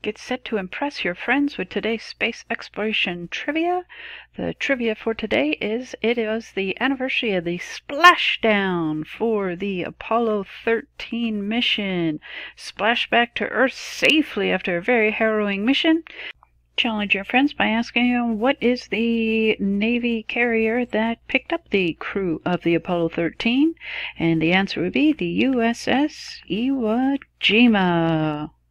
Get set to impress your friends with today's space exploration trivia. The trivia for today is it was the anniversary of the splashdown for the Apollo 13 mission. Splash back to Earth safely after a very harrowing mission. Challenge your friends by asking them what is the Navy carrier that picked up the crew of the Apollo 13? And the answer would be the USS Iwo Jima.